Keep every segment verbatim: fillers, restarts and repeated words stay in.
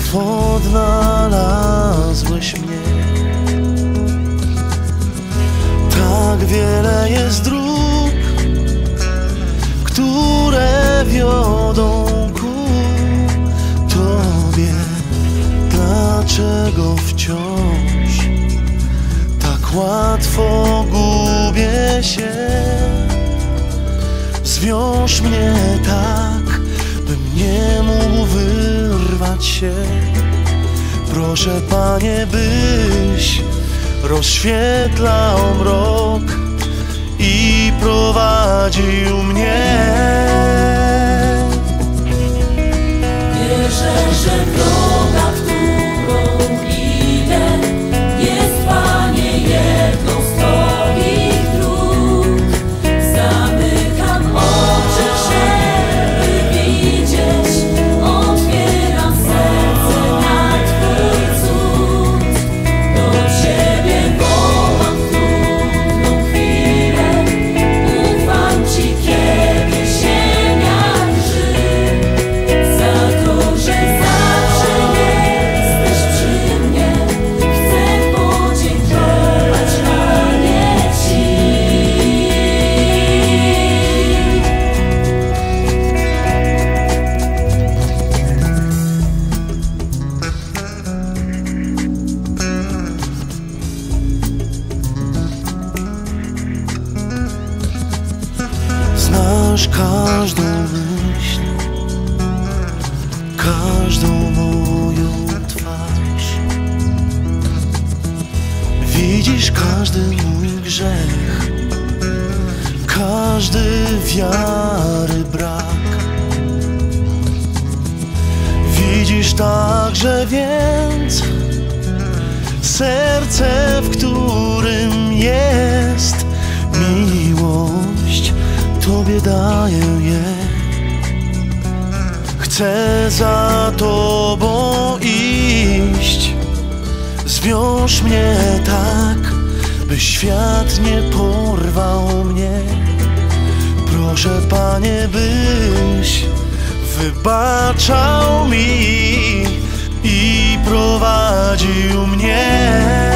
znów odnalazłeś mnie. Tak wiele jest dróg, które wiodą ku Tobie. Dlaczego wciąż tak łatwo gubię się? Zwiąż mnie tak, bym nie mógł wyrwać się. Proszę, Panie, byś rozświetlał mrok i prowadził mnie. Wierzę, że droga, którą idę, jest, Panie, jedną z Twoich dróg. Zamykam oczy, żeby widzieć, otwieram serce na Twój cud. Do Ciebie wołam w trudną chwilę, ufam Ci, kiedy ziemia drży. Za to, że zawsze jesteś przy mnie, chcę podziękować, Panie, Ci. Znasz każdą myśl, każdą moją twarz. Widzisz każdy mój grzech, każdy wiary brak. Widzisz także więc serce, w którym jest miłość. Tobie daję je. Chcę za Tobą iść. Zwiąż mnie tak, by świat nie porwał mnie. Proszę, Panie, byś wybaczał mi i prowadził mnie.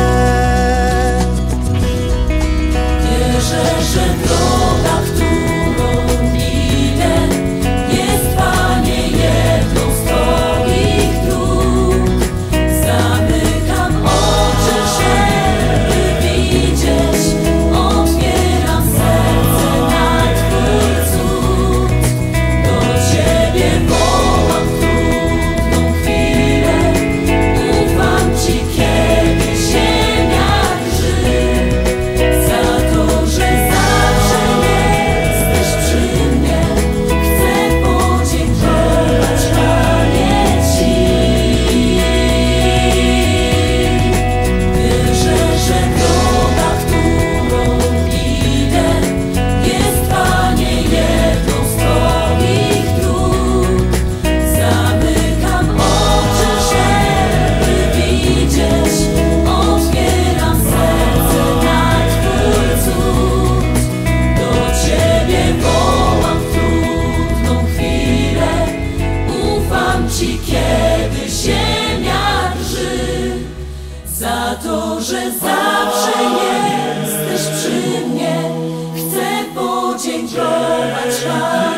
Wierzę, że droga, którą idę, jest, Panie, jedną z Twoich dróg. Zamykam oczy, żeby widzieć, otwieram serce na Twój cud. Do Ciebie wołam w trudną chwilę, ufam Ci, kiedy ziemia drży. Za to, że zawsze jesteś przy mnie, chcę podziękować, Panie, Ci. Wierzę, że droga, którą idę, jest, Panie, jedną z Twoich dróg. Zamykam oczy, żeby widzieć, otwieram serce na Twój cud. Do Ciebie wołam w trudną chwilę, ufam Ci, kiedy ziemia drży. Za to, że zawsze jesteś przy mnie, chcę podziękować, Panie.